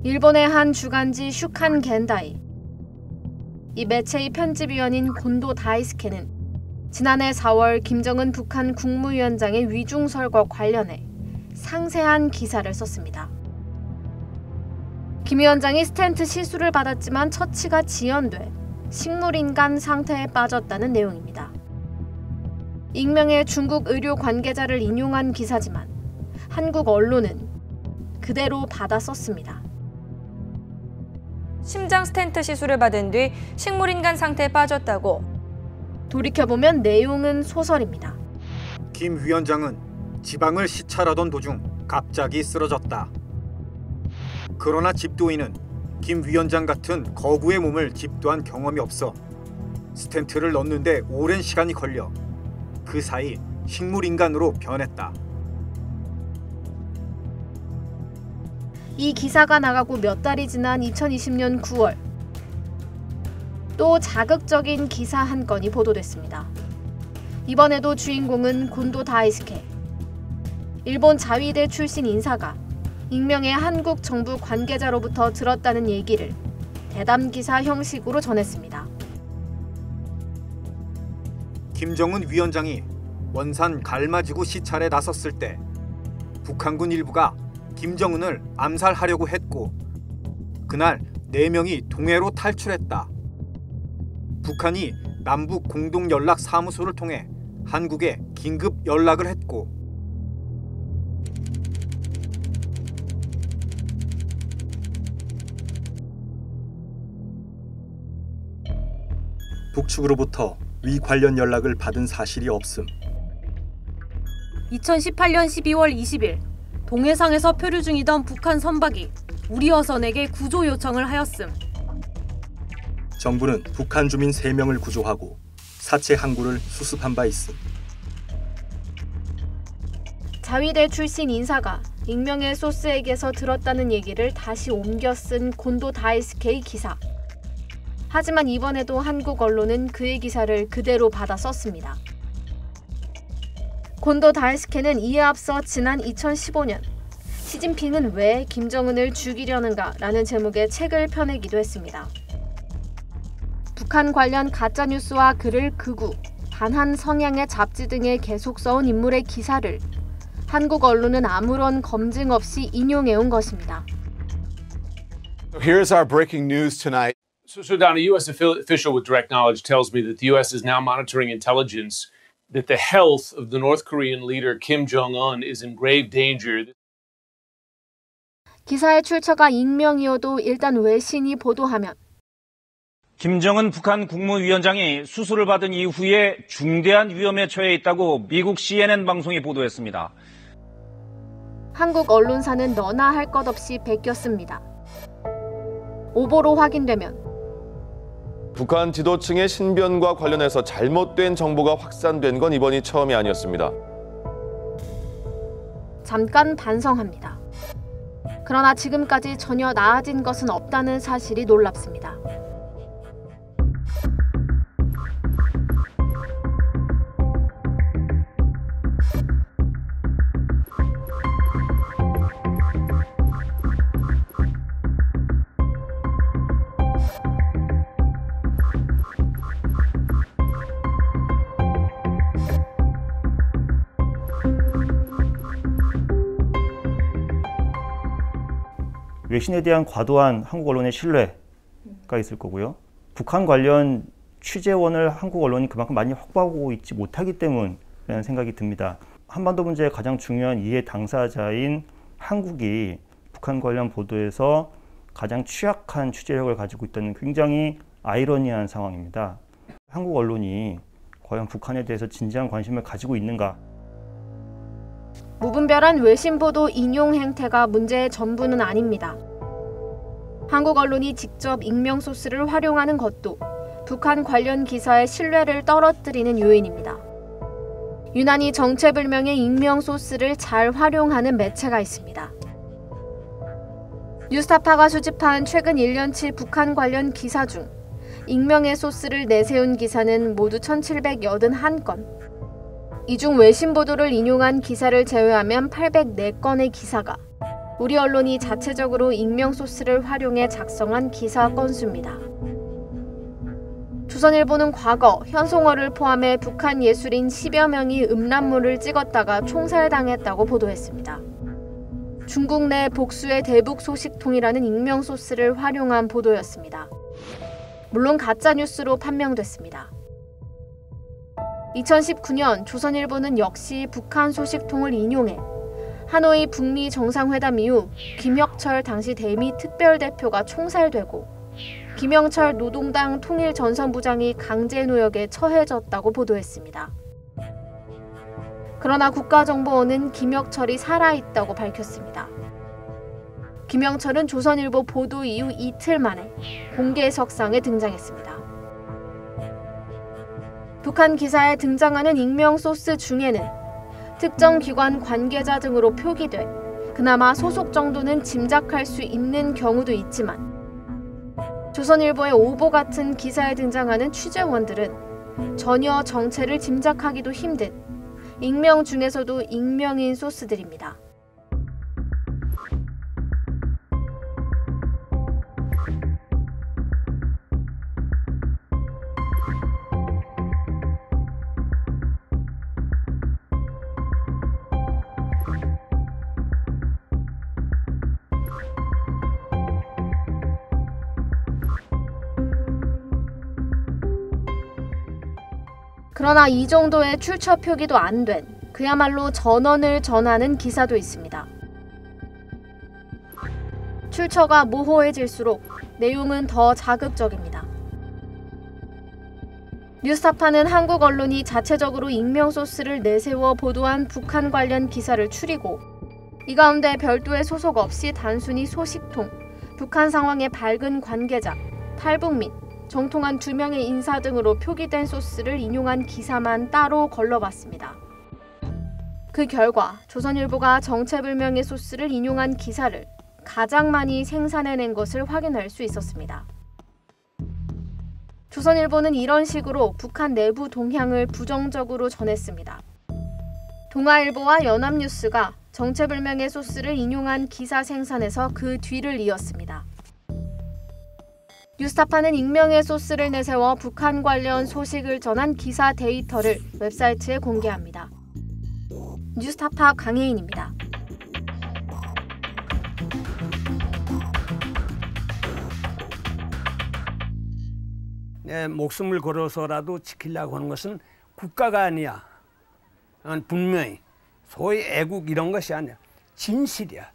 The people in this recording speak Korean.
일본의 한 주간지 슈칸 겐다이. 이 매체의 편집위원인 곤도 다이스케는 지난해 4월 김정은 북한 국무위원장의 위중설과 관련해 상세한 기사를 썼습니다. 김 위원장이 스텐트 시술을 받았지만 처치가 지연돼 식물인간 상태에 빠졌다는 내용입니다. 익명의 중국 의료 관계자를 인용한 기사지만 한국 언론은 그대로 받아 썼습니다. 심장 스텐트 시술을 받은 뒤 식물인간 상태에 빠졌다고. 돌이켜보면 내용은 소설입니다. 김 위원장은 지방을 시찰하던 도중 갑자기 쓰러졌다. 그러나 집도인은 김 위원장 같은 거구의 몸을 집도한 경험이 없어 스텐트를 넣는데 오랜 시간이 걸려 그 사이 식물인간으로 변했다. 이 기사가 나가고 몇 달이 지난 2020년 9월 또 자극적인 기사 한 건이 보도됐습니다. 이번에도 주인공은 곤도 다이스케. 일본 자위대 출신 인사가 익명의 한국 정부 관계자로부터 들었다는 얘기를 대담 기사 형식으로 전했습니다. 김정은 위원장이 원산 갈마지구 시찰에 나섰을 때 북한군 일부가 김정은을 암살하려고 했고 그날 4명이 동해로 탈출했다. 북한이 남북 공동연락사무소를 통해 한국에 긴급 연락을 했고 북측으로부터 위 관련 연락을 받은 사실이 없음. 2018년 12월 20일 동해상에서 표류 중이던 북한 선박이 우리 어선에게 구조 요청을 하였음. 정부는 북한 주민 3명을 구조하고 사체 항구를 수습한 바 있음. 자위대 출신 인사가 익명의 소스에게서 들었다는 얘기를 다시 옮겨 쓴 곤도 다이스케의 기사. 하지만 이번에도 한국 언론은 그의 기사를 그대로 받아 썼습니다. 곤도 다이스케는 이에 앞서 지난 2015년 시진핑은 왜 김정은을 죽이려는가라는 제목의 책을 펴내기도 했습니다. 북한 관련 가짜뉴스와 글을 극우, 반한 성향의 잡지 등에 계속 써온 인물의 기사를 한국 언론은 아무런 검증 없이 인용해온 것입니다. Here's our breaking news tonight. So Don, a U.S. official with direct knowledge tells me that the U.S. is now monitoring intelligence that the health of the North Korean leader Kim Jong-un is in grave danger. 기사의 출처가 익명이어도 일단 외신이 보도하면 김정은 북한 국무위원장이 수술을 받은 이후에 중대한 위험에 처해 있다고 미국 CNN 방송이 보도했습니다. 한국 언론사는 너나 할 것 없이 베꼈습니다. 오보로 확인되면 북한 지도층의 신변과 관련해서 잘못된 정보가 확산된 건 이번이 처음이 아니었습니다. 잠깐 반성합니다. 그러나 지금까지 전혀 나아진 것은 없다는 사실이 놀랍습니다. 외신에 대한 과도한 한국 언론의 신뢰가 있을 거고요. 북한 관련 취재원을 한국 언론이 그만큼 많이 확보하고 있지 못하기 때문이라는 생각이 듭니다. 한반도 문제의 가장 중요한 이해 당사자인 한국이 북한 관련 보도에서 가장 취약한 취재력을 가지고 있다는 굉장히 아이러니한 상황입니다. 한국 언론이 과연 북한에 대해서 진지한 관심을 가지고 있는가? 무분별한 외신 보도 인용 행태가 문제의 전부는 아닙니다. 한국 언론이 직접 익명 소스를 활용하는 것도 북한 관련 기사의 신뢰를 떨어뜨리는 요인입니다. 유난히 정체불명의 익명 소스를 잘 활용하는 매체가 있습니다. 뉴스타파가 수집한 최근 1년치 북한 관련 기사 중 익명의 소스를 내세운 기사는 모두 1,781건. 이 중 외신 보도를 인용한 기사를 제외하면 804건의 기사가 우리 언론이 자체적으로 익명 소스를 활용해 작성한 기사 건수입니다. 조선일보는 과거 현송월을 포함해 북한 예술인 10여 명이 음란물을 찍었다가 총살당했다고 보도했습니다. 중국 내 복수의 대북 소식통이라는 익명 소스를 활용한 보도였습니다. 물론 가짜뉴스로 판명됐습니다. 2019년 조선일보는 역시 북한 소식통을 인용해 하노이 북미 정상회담 이후 김혁철 당시 대미 특별대표가 총살되고 김영철 노동당 통일전선부장이 강제노역에 처해졌다고 보도했습니다. 그러나 국가정보원은 김혁철이 살아있다고 밝혔습니다. 김영철은 조선일보 보도 이후 이틀 만에 공개석상에 등장했습니다. 북한 기사에 등장하는 익명 소스 중에는 특정 기관 관계자 등으로 표기돼 그나마 소속 정도는 짐작할 수 있는 경우도 있지만 조선일보의 오보 같은 기사에 등장하는 취재원들은 전혀 정체를 짐작하기도 힘든 익명 중에서도 익명인 소스들입니다. 그러나 이 정도의 출처 표기도 안 된 그야말로 전언을 전하는 기사도 있습니다. 출처가 모호해질수록 내용은 더 자극적입니다. 뉴스타파는 한국 언론이 자체적으로 익명 소스를 내세워 보도한 북한 관련 기사를 추리고 이 가운데 별도의 소속 없이 단순히 소식통, 북한 상황의 밝은 관계자, 탈북민, 정통한 2명의 인사 등으로 표기된 소스를 인용한 기사만 따로 걸러봤습니다. 그 결과 조선일보가 정체불명의 소스를 인용한 기사를 가장 많이 생산해낸 것을 확인할 수 있었습니다. 조선일보는 이런 식으로 북한 내부 동향을 부정적으로 전했습니다. 동아일보와 연합뉴스가 정체불명의 소스를 인용한 기사 생산에서 그 뒤를 이었습니다. 뉴스타파는 익명의 소스를 내세워 북한 관련 소식을 전한 기사 데이터를 웹사이트에 공개합니다. 뉴스타파 강혜인입니다. 내 목숨을 걸어서라도 지키려고 하는 것은 국가가 아니야. 분명히 소위 애국 이런 것이 아니야. 진실이야.